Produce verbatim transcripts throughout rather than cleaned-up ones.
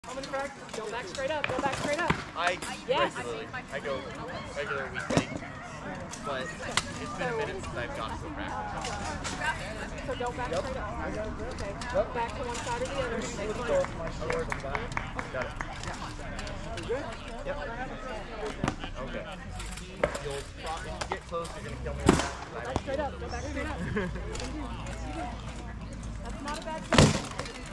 How many practices? Go back straight up. Go back straight up. I yes. regularly. I go regular weekday, but it's been a minute since I've gone to a practice. So don't back Yep. straight up. Okay. Yep. Back to one side or the other. Stay Let's fine. go with my sword and back. Got it. You good? Yep. Okay. You'll probably if you get close. You're gonna kill me with that. Go back straight up. Go back straight up. That's not a bad thing.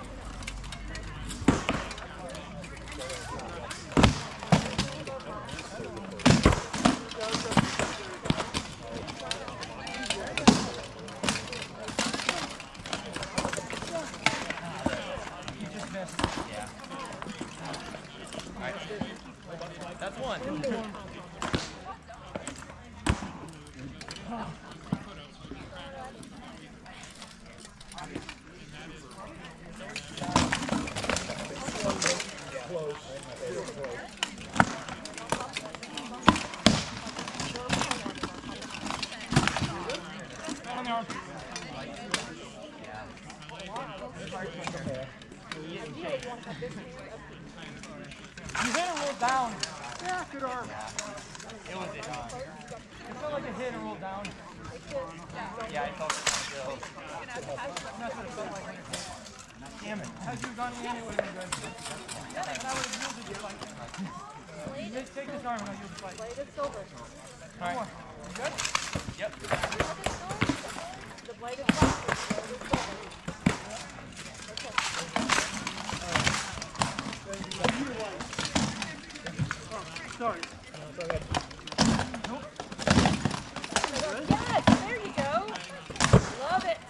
That's one. You hit and rolled down. Yeah, good arm. It was it. It felt like a hit and rolled down. Yeah, I felt it still. That's what it felt like when it hit. Damn it. Had you gone in, it would have been good. And I would have yielded your fight. You just take this arm and I'll yield the fight. Blade is silver. All right. You good? Yep. The blade is plastic. The blade is silver. Sorry. Nope. Yes, there you go. Love it.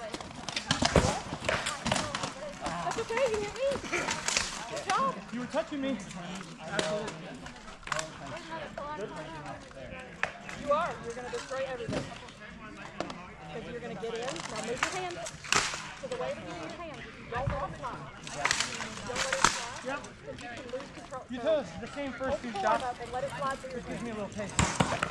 That's okay, you hit me. Good job. You were touching me. Absolutely. You are. You're going to destroy everything. Because you're going to get in. Now move your hand. So the way to move your hand is you don't let it fly. You don't let it fly. Yep. Because you can lose control. You So told us the same first few hold shots. up and let it slide through your Gives hand. me a little taste.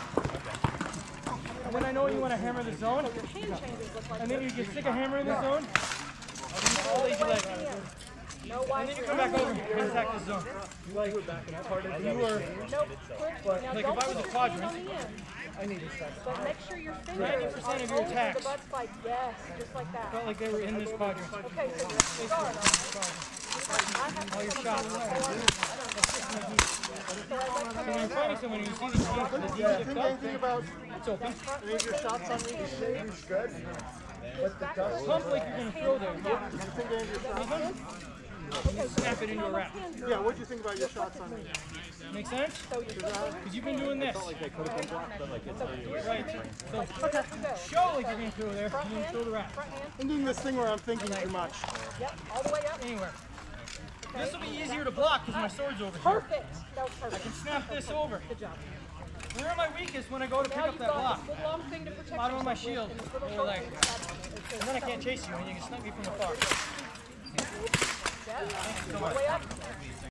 And then I know you want to hammer the zone. So your hand changes look like And then you this. get sick of hammering the zone. All the Lazy way leg. to the end. No And wide then you come back over and attack the zone. You like it back in that part of You were, Nope. Put, now like don't if I put was a your quadrant, hand on the end. I need a second. But make sure your fingers ninety are percent of your over attacks the butt spike. Yes, just like that. felt like they were in this quadrant. Okay, so you're guard, all right? I have All your to shots. So as I come When you're in, fighting someone, you see these teams with the D Yeah, shift think up, anything about it's open. any of your shots on me? You say he's good. But the dust. Pump like you're going to throw there. You think any of your shots? Snap it into a wrap. Yeah, what do you think about your shots on me? Make sense? so you're Because you've been doing this. Right. So okay. show like you're going to throw there, Front and then hand, throw the wrap. front hand. I'm doing this thing where I'm thinking too much. Yep, all the way up. Anywhere. This will be easier to block because my sword's over here. Perfect. That was I can perfect. snap this over. Good job. Where am I weakest when I go to pick Now up you've that got block? this good long thing to protect Bottom of my yourself shield. with, and this little Or short like, thing. That's- and then I can't chase you and you can snipe me from afar. Yeah. All the way up.